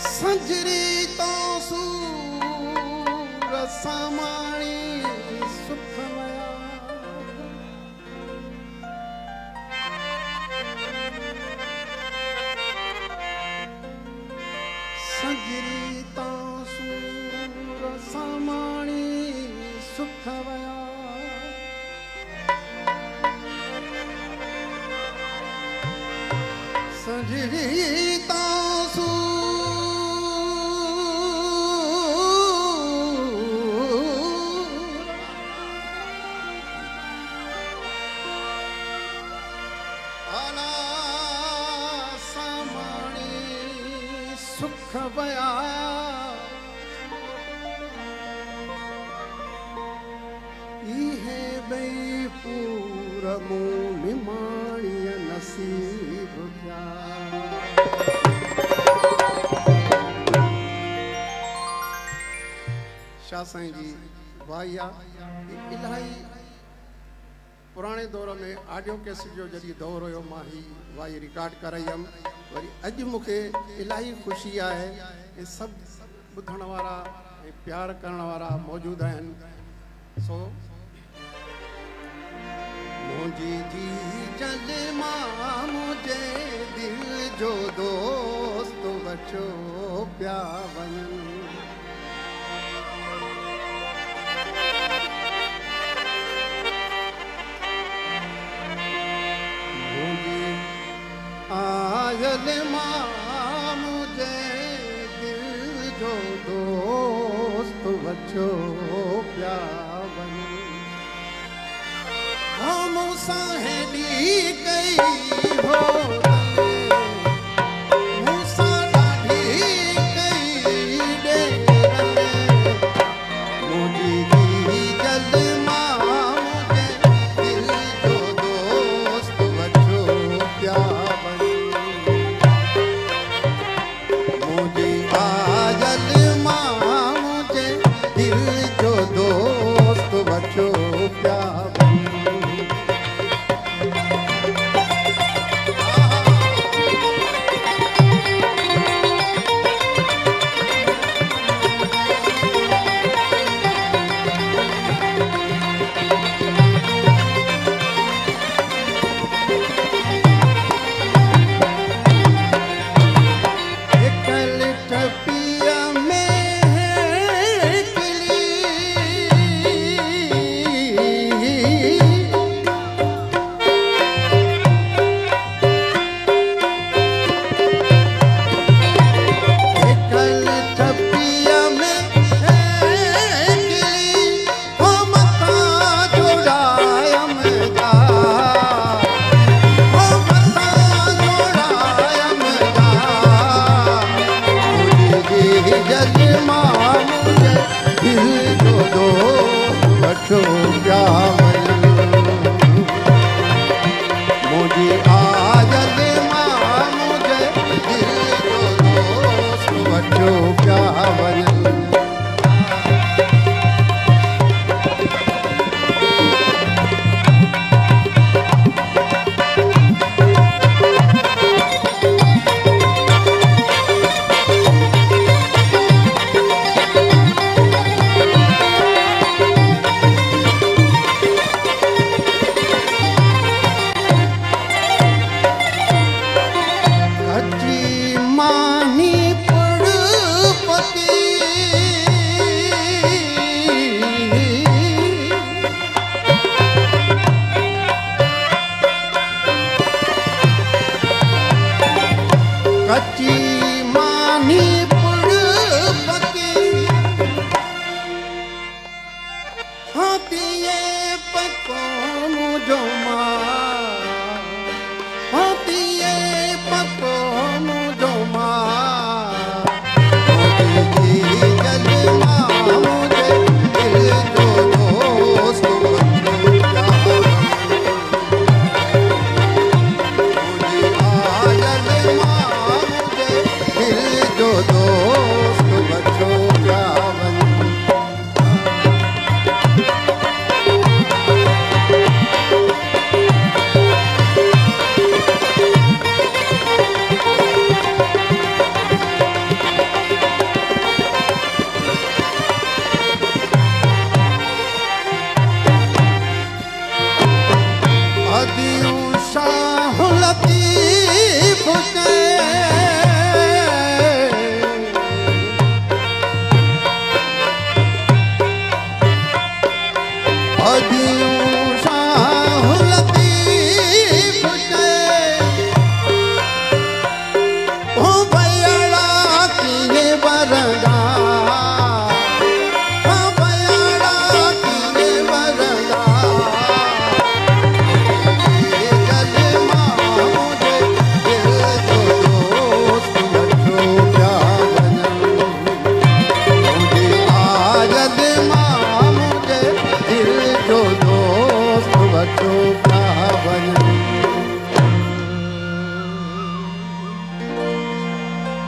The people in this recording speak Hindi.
संजरी तो सूर सामाणी सुखमया संजरी तो सूर सामाणी सुखमया संजरी तो खबया इहे बई पूरा मुँह निमाणिया नसीब क्या शाह साईं जी वाहिया इलाही पुराने दौर में ऑडियो कैसेट जो जॾहिं दौर हुयो मां ही वाही रिकॉर्ड कराई हुयमि वरी अॼु मूंखे इलाही ख़ुशी आहे ऐं सभु ॿुधण वारा ऐं प्यार करण वारा मौजूदु आहिनि सो मुंहिंजी जी जल मां मुंहिंजे दिलि जो दोस्त बचो पिया वञनि आयल मां मुझे दिल जो दोस्त बचो पिया वञे हम साहेड़ी कई हो कच्ची